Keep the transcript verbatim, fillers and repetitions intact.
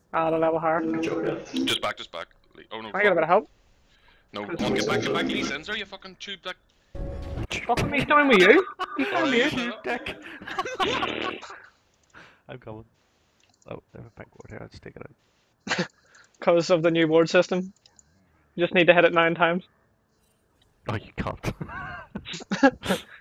Add a level higher. Good job, yeah. Just back, just back. Oh no, I got a bit of help. No, come on, get back, get back, Lee Sensor, you fucking tube dick. Fucking me down with you. He's Oh, down you with you. said that. Dick. I'm coming. Oh, there's a pink board here. I'll just take it out. Because of the new board system. You just need to hit it nine times. Oh, you can't.